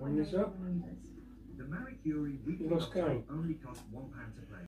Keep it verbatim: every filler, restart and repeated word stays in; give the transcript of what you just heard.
Open this up. The Marie Curie weekly Lost game. only costs one pound to play.